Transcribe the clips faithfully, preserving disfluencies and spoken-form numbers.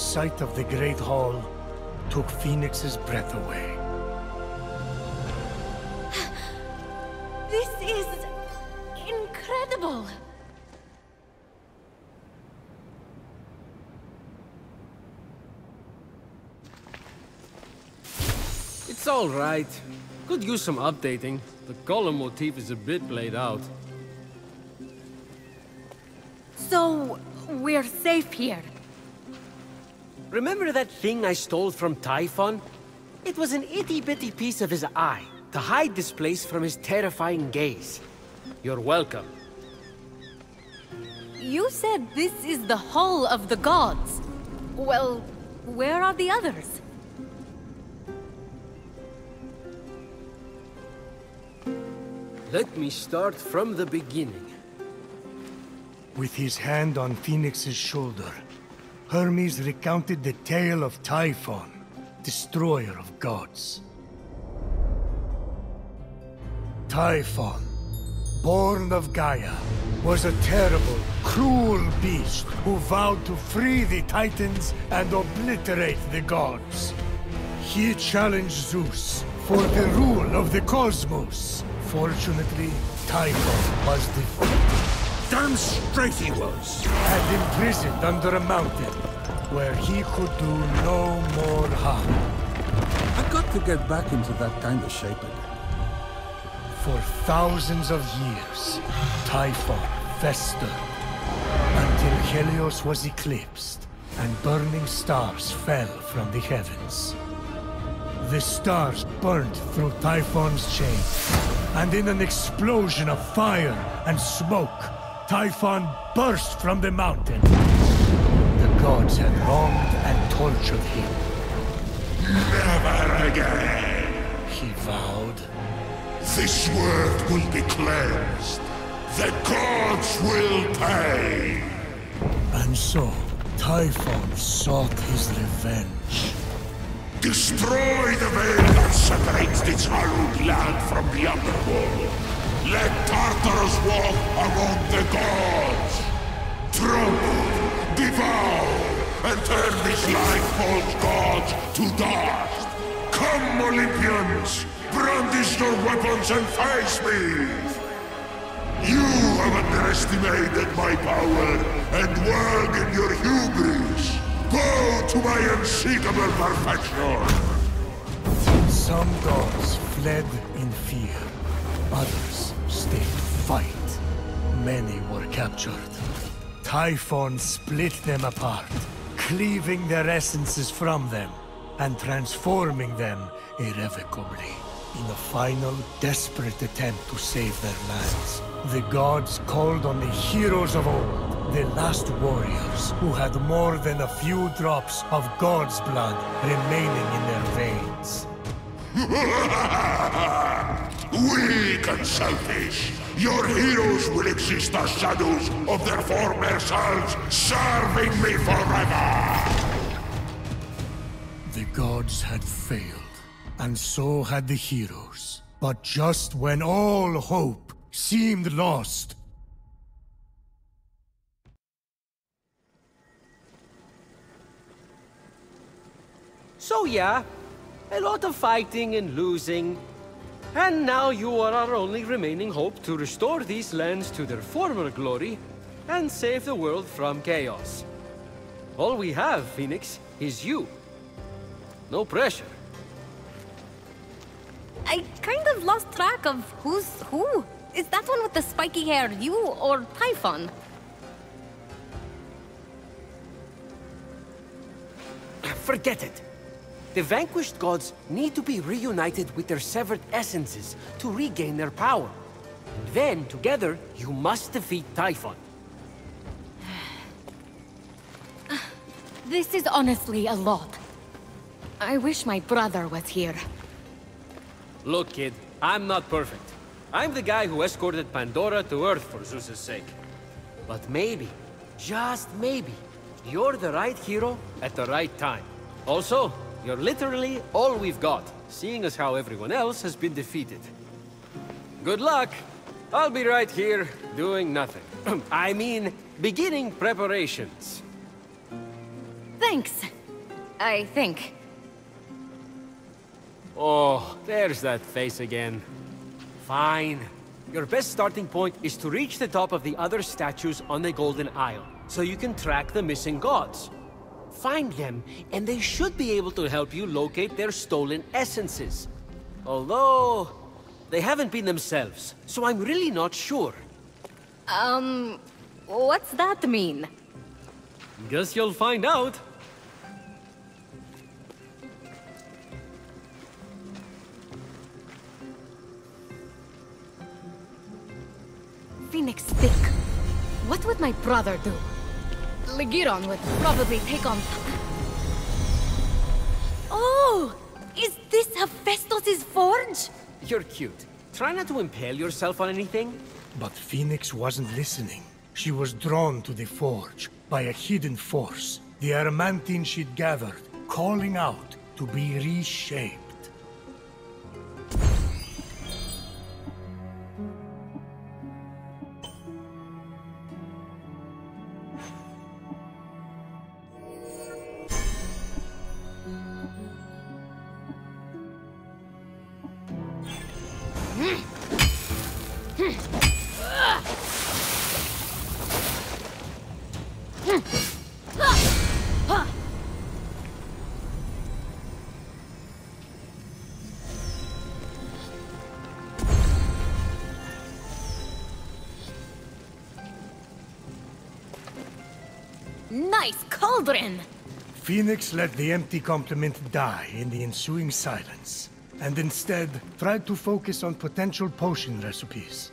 sight of the Great Hall took Phoenix's breath away. This is incredible! It's all right. Could use some updating. The color motif is a bit played out. So, we're safe here. Remember that thing I stole from Typhon? It was an itty-bitty piece of his eye, to hide this place from his terrifying gaze. You're welcome. You said this is the Hall of the Gods. Well, where are the others? Let me start from the beginning. With his hand on Phoenix's shoulder, Hermes recounted the tale of Typhon, destroyer of gods. Typhon, born of Gaia, was a terrible, cruel beast who vowed to free the Titans and obliterate the gods. He challenged Zeus for the rule of the cosmos. Fortunately, Typhon was defeated. Damn straight he was! And imprisoned under a mountain, where he could do no more harm. I got to get back into that kind of shape again. For thousands of years, Typhon festered, until Helios was eclipsed, and burning stars fell from the heavens. The stars burnt through Typhon's chain, and in an explosion of fire and smoke, Typhon burst from the mountain. The gods had wronged and tortured him. Never again! He vowed. This world will be cleansed. The gods will pay! And so, Typhon sought his revenge. Destroy the veil that separates this hallowed land from the underworld. Let Tartarus walk among the gods. Trample, devour, and turn these life-false gods to dust. Come, Olympians, brandish your weapons and face me. You have underestimated my power and work in your hubris. Go to my unseekable perfection! Some gods fled in fear. Others stayed to fight. Many were captured. Typhon split them apart, cleaving their essences from them, and transforming them irrevocably. In a final, desperate attempt to save their lands, the gods called on the heroes of old, the last warriors who had more than a few drops of God's blood remaining in their veins. Weak and selfish, your heroes will exist as shadows of their former selves, serving me forever! The gods had failed, and so had the heroes. But just when all hope seemed lost, So yeah, a lot of fighting and losing. And now you are our only remaining hope to restore these lands to their former glory and save the world from chaos. All we have, Phoenix, is you. No pressure. I kind of lost track of who's who. Is that one with the spiky hair you or Typhon? Forget it. The vanquished gods need to be reunited with their severed essences to regain their power. And then, together, you must defeat Typhon. This is honestly a lot. I wish my brother was here. Look, kid, I'm not perfect. I'm the guy who escorted Pandora to Earth for Zeus's sake. But maybe, just maybe, you're the right hero At the right time. Also, you're literally all we've got, seeing as how everyone else has been defeated. Good luck! I'll be right here, doing nothing. I mean, Beginning preparations. Thanks. I think. Oh, there's that face again. Fine. Your best starting point is to reach the top of the other statues on the Golden Isle, so you can track the missing gods. Find them, and they should be able to help you locate their stolen essences. Although, they haven't been themselves, so I'm really not sure. Um, what's that mean? Guess you'll find out. Phoenix Stick. What would my brother do? Ligiron would probably take on... Oh! Is this Hephaestus' forge? You're cute. Try not to impale yourself on anything. But Phoenix wasn't listening. She was drawn to the forge by a hidden force, the adamantine she'd gathered, calling out to be reshaped. Nice cauldron! Phoenix let the empty compliment die in the ensuing silence, and instead tried to focus on potential potion recipes.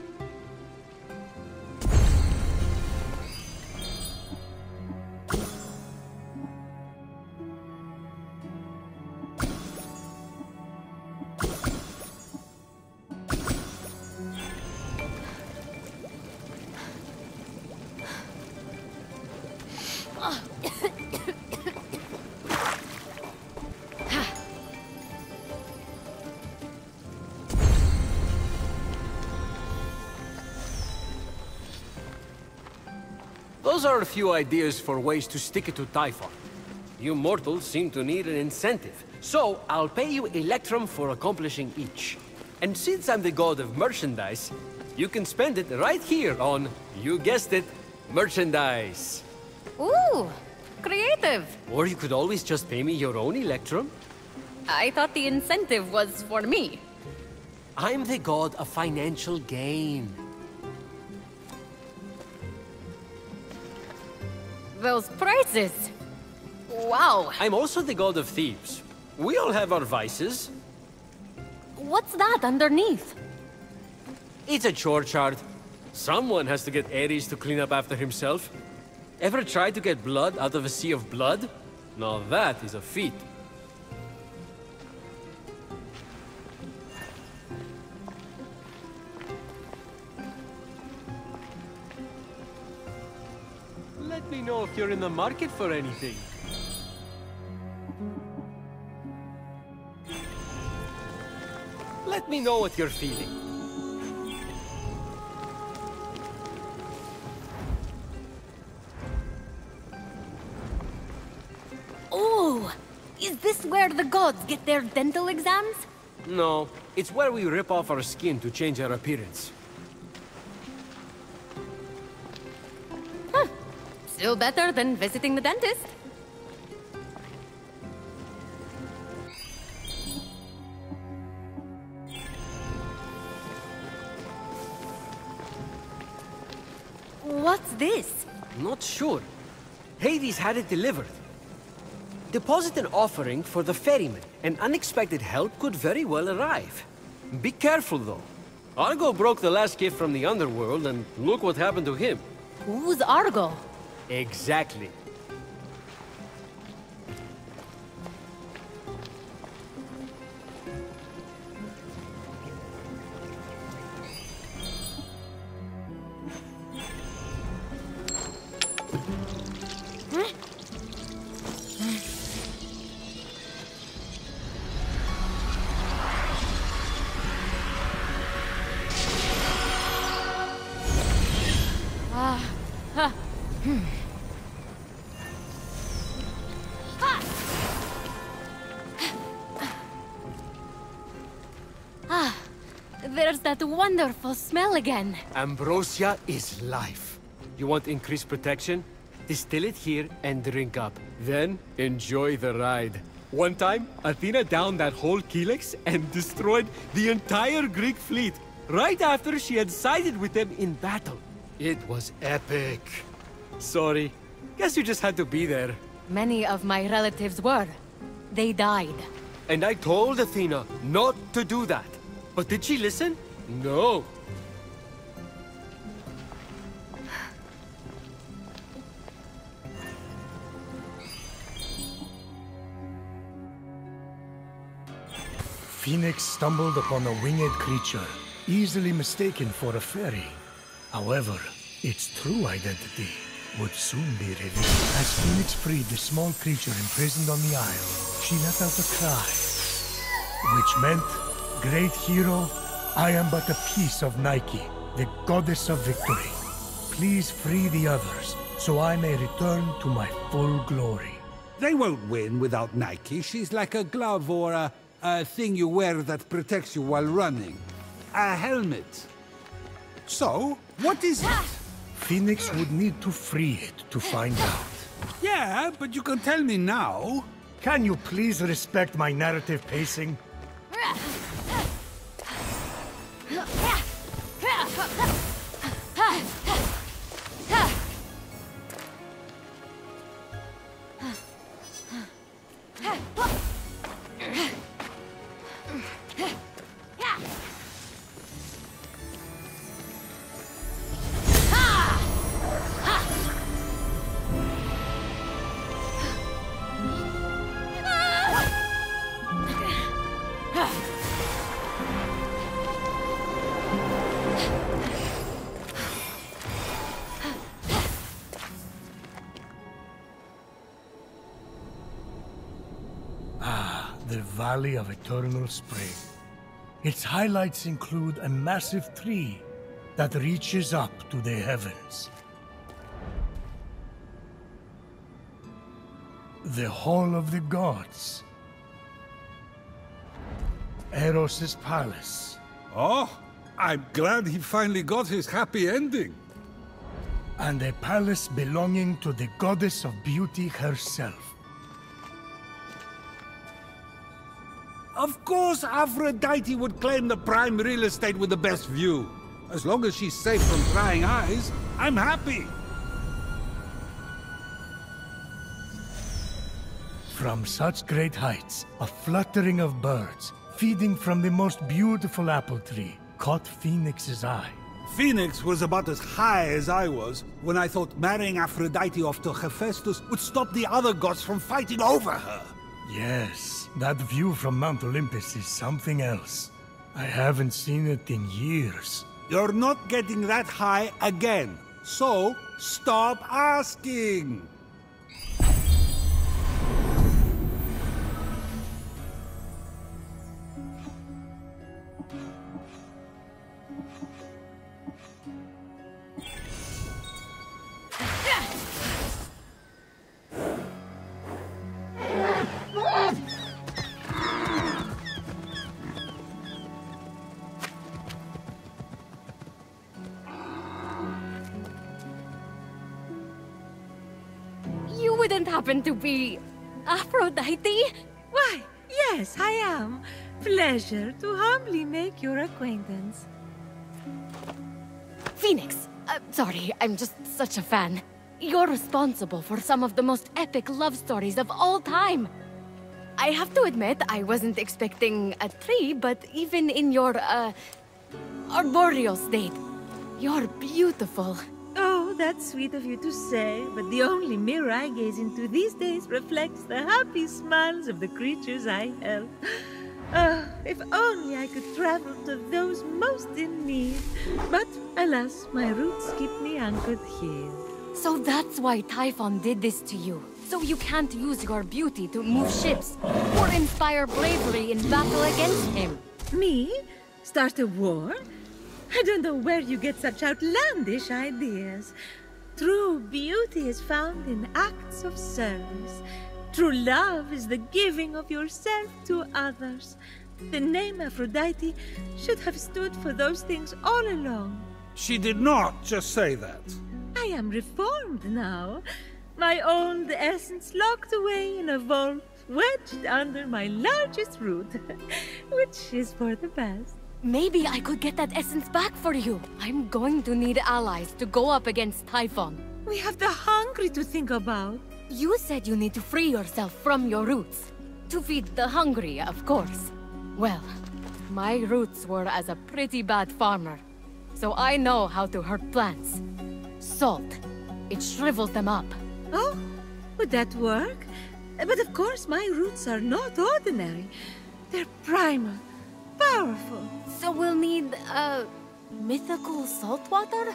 Those are a few ideas for ways to stick it to Typhon. You mortals seem to need an incentive, so I'll pay you Electrum for accomplishing each. And since I'm the god of merchandise, you can spend it right here on, you guessed it, merchandise. Ooh, creative. Or you could always just pay me your own Electrum. I thought the incentive was for me. I'm the god of financial gain. Those prices. Wow. I'm also the god of thieves. We all have our vices. What's that underneath? It's a chore chart. Someone has to get Ares to clean up after himself. Ever tried to get blood out of a sea of blood? Now that is a feat. Let me know if you're in the market for anything. Let me know what you're feeling. Oh, is this where the gods get their dental exams? No, it's where we rip off our skin to change our appearance. Still better than visiting the dentist. What's this? Not sure. Hades had it delivered. Deposit an offering for the ferryman, and unexpected help could very well arrive. Be careful, though. Argo broke the last gift from the underworld, and look what happened to him. Who's Argo? Exactly. there's that wonderful smell again. Ambrosia is life. You want increased protection? Distill it here and drink up. Then, enjoy the ride. One time, Athena downed that whole Kylix and destroyed the entire Greek fleet, right after she had sided with them in battle. It was epic. Sorry. Guess you just had to be there. Many of my relatives were. They died. And I told Athena not to do that. But did she listen? No. Phoenix stumbled upon a winged creature, easily mistaken for a fairy. However, its true identity would soon be revealed. As Phoenix freed the small creature imprisoned on the isle, she let out a cry, which meant, "Great hero, I am but a piece of Nike, the goddess of victory. Please free the others, so I may return to my full glory." They won't win without Nike. She's like a glove or a, a thing you wear that protects you while running. A helmet. So, what is it? Phoenix would need to free it to find out. Yeah, but you can tell me now. Can you please respect my narrative pacing? The Valley of Eternal Spring. Its highlights include a massive tree that reaches up to the heavens. The Hall of the Gods. Eros' palace. Oh, I'm glad he finally got his happy ending. And a palace belonging to the Goddess of Beauty herself. Of course Aphrodite would claim the prime real estate with the best view. As long as she's safe from prying eyes, I'm happy. From such great heights, a fluttering of birds, feeding from the most beautiful apple tree, caught Phoenix's eye. Phoenix was about as high as I was when I thought marrying Aphrodite off to Hephaestus would stop the other gods from fighting over her. Yes, that view from Mount Olympus is something else. I haven't seen it in years. You're not getting that high again, so stop asking! You wouldn't happen to be Aphrodite? Why, yes, I am. Pleasure to humbly make your acquaintance. Phoenix, uh, sorry, I'm just such a fan. You're responsible for some of the most epic love stories of all time. I have to admit, I wasn't expecting a tree, but even in your, uh, arboreal state, you're beautiful. Oh, that's sweet of you to say, but the only mirror I gaze into these days reflects the happy smiles of the creatures I help. Ah, if only I could travel to those most in need. But, alas, my roots keep me anchored here. So that's why Typhon did this to you. So you can't use your beauty to move ships or inspire bravery in battle against him. Me? Start a war? I don't know where you get such outlandish ideas. True beauty is found in acts of service. True love is the giving of yourself to others. The name Aphrodite should have stood for those things all along. She did not just say that. I am reformed now. My old essence locked away in a vault, wedged under my largest root, which is for the best. Maybe I could get that essence back for you. I'm going to need allies to go up against Typhon. We have the hungry to think about. You said you need to free yourself from your roots. To feed the hungry, of course. Well, my roots were as a pretty bad farmer, so I know how to hurt plants. Salt. It shrivels them up. Oh, would that work? But of course my roots are not ordinary. They're primal, powerful. So we'll need, uh, mythical salt water?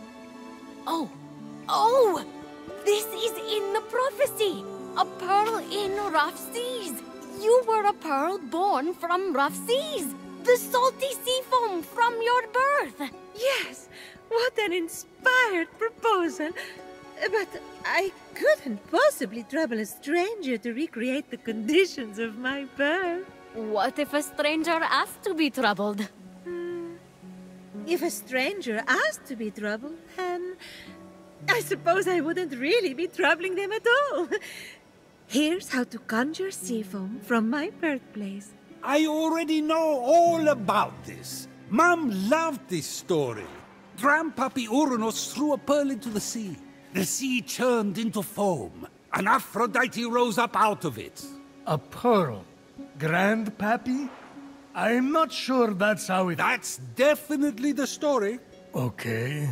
Oh, oh! This is in the prophecy! A pearl in rough seas! You were a pearl born from rough seas! The salty sea foam from your birth! Yes, what an inspired proposal! But I couldn't possibly trouble a stranger to recreate the conditions of my birth. What if a stranger asked to be troubled? Hmm. If a stranger asked to be troubled, then I suppose I wouldn't really be troubling them at all. Here's how to conjure sea foam from my birthplace. I already know all about this. Mom loved this story. Grandpappy Uranus threw a pearl into the sea. The sea churned into foam, and Aphrodite rose up out of it. A pearl? Grandpappy? I'm not sure that's how it... That's definitely the story. Okay.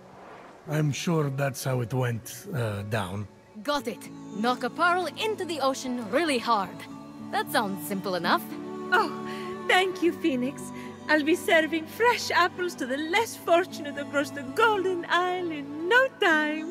I'm sure that's how it went uh, down. Got it. Knock a pearl into the ocean really hard. That sounds simple enough. Oh, thank you, Phoenix. I'll be serving fresh apples to the less fortunate across the Golden Isle in no time.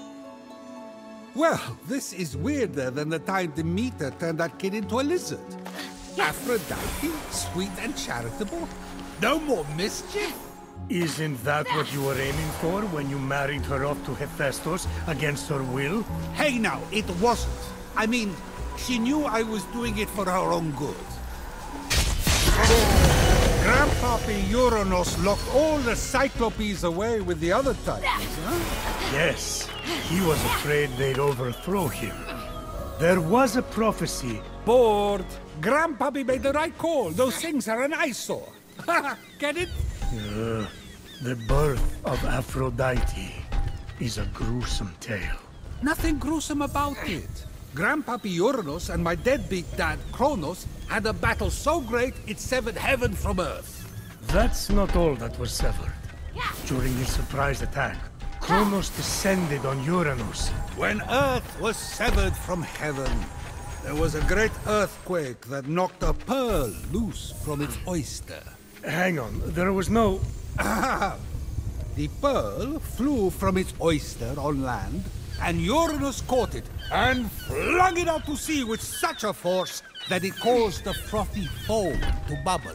Well, this is weirder than the time Demeter turned that kid into a lizard. Yes. Aphrodite, sweet and charitable. No more mischief. Isn't that what you were aiming for when you married her off to Hephaestus against her will? Hey now, it wasn't. I mean, she knew I was doing it for her own good. Grandpappy Uranus locked all the Cyclopes away with the other Titans, huh? Yes, he was afraid they'd overthrow him. There was a prophecy. Bored. Grandpappy made the right call. Those things are an eyesore. Get it? Uh, the birth of Aphrodite is a gruesome tale. Nothing gruesome about it. Grandpappy Uranus and my deadbeat dad, Kronos, had a battle so great it severed heaven from earth. That's not all that was severed. During his surprise attack, Kronos descended on Uranus. When earth was severed from heaven, there was a great earthquake that knocked a pearl loose from its oyster. Hang on, there was no... The pearl flew from its oyster on land, and Uranus caught it and flung it out to sea with such a force that it caused the frothy foam to bubble.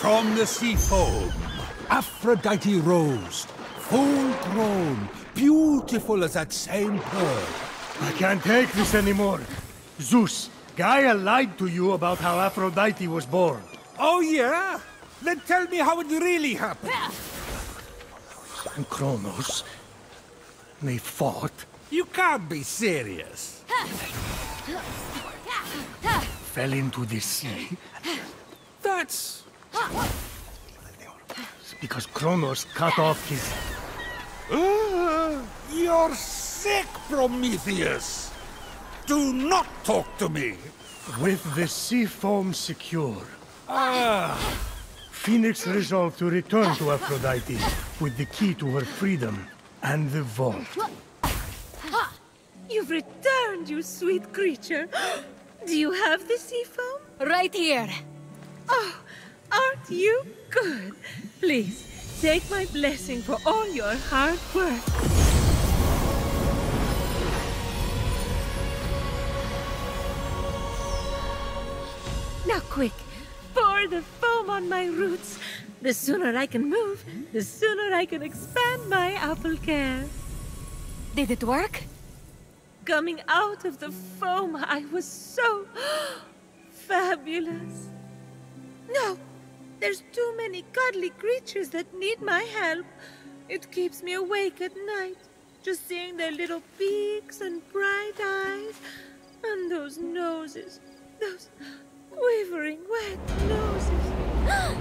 From the sea foam, Aphrodite rose, full grown, beautiful as that same pearl. I can't take this anymore. Zeus, Gaia lied to you about how Aphrodite was born. Oh yeah? Then tell me how it really happened. And Kronos, they fought. You can't be serious. Fell into the sea. That's... Because Kronos cut off his... Uh, you're sick, Prometheus! Do not talk to me! With the sea foam secure, Ah, Phoenix resolved to return to Aphrodite with the key to her freedom and the vault. You've returned, you sweet creature. Do you have the sea foam? Right here. Oh, aren't you good? Please, take my blessing for all your hard work. Now quick, pour the foam on my roots. The sooner I can move, the sooner I can expand my apple care. Did it work? Coming out of the foam, I was so fabulous. No, there's too many cuddly creatures that need my help. It keeps me awake at night, just seeing their little beaks and bright eyes, and those noses, those quivering wet noses.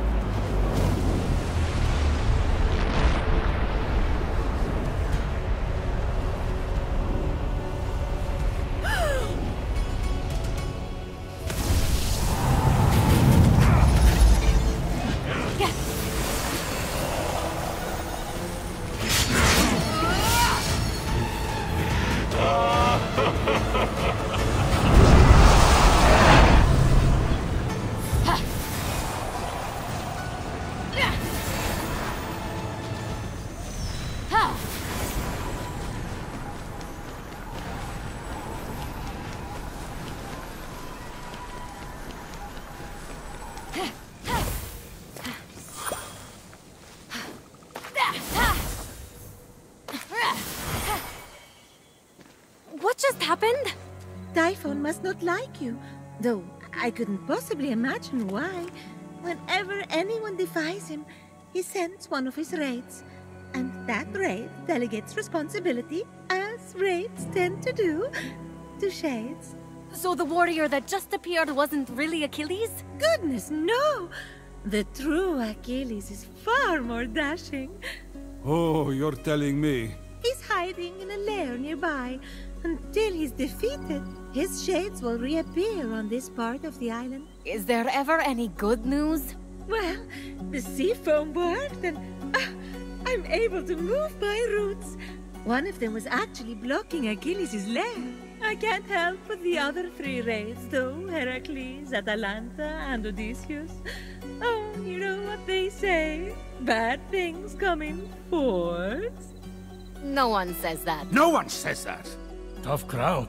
What just happened? Typhon must not like you, though I couldn't possibly imagine why. Whenever anyone defies him, he sends one of his raids. And that raid delegates responsibility, as raids tend to do, to Shades. So the warrior that just appeared wasn't really Achilles? Goodness, no! The true Achilles is far more dashing. oh, you're telling me. He's hiding in a lair nearby. Until he's defeated, his shades will reappear on this part of the island. Is there ever any good news? Well, the sea foam worked and uh, I'm able to move my roots. One of them was actually blocking Achilles' lair. I can't help but the other three raids, though, Heracles, Atalanta, and Odysseus. Oh, you know what they say. Bad things come in fours. No one says that. No one says that. Tough crowd.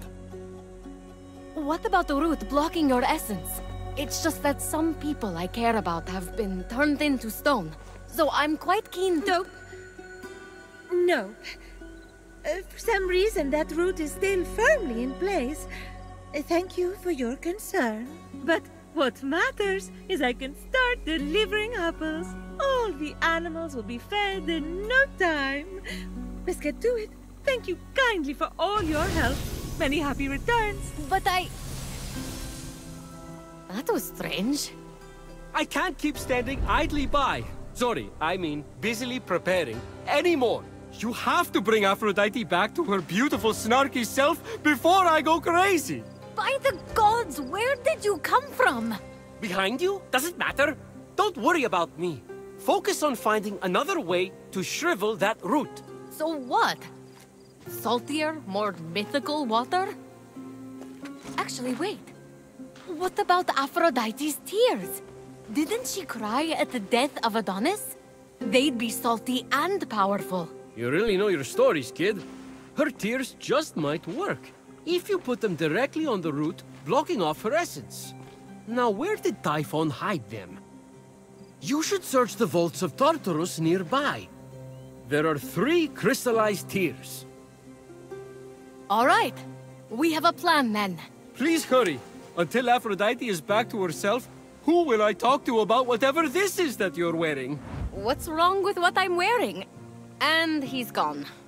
What about the root blocking your essence? It's just that some people I care about have been turned into stone. So I'm quite keen to... Nope. No. Uh, for some reason, that root is still firmly in place. Uh, thank you for your concern. But what matters is I can start delivering apples. All the animals will be fed in no time. Let's get to it. Thank you kindly for all your help. Many happy returns. But I... That was strange. I can't keep standing idly by. Sorry, I mean busily preparing anymore. You have to bring Aphrodite back to her beautiful, snarky self before I go crazy. By the gods, where did you come from? Behind you? Does it matter? Don't worry about me. Focus on finding another way to shrivel that root. So what? Saltier, more mythical water? Actually, wait. What about Aphrodite's tears? Didn't she cry at the death of Adonis? They'd be salty and powerful. You really know your stories, kid. Her tears just might work, if you put them directly on the root, blocking off her essence. Now, where did Typhon hide them? You should search the vaults of Tartarus nearby. There are three crystallized tears. All right. We have a plan then. Please hurry. Until Aphrodite is back to herself, who will I talk to about whatever this is that you're wearing? What's wrong with what I'm wearing? And he's gone.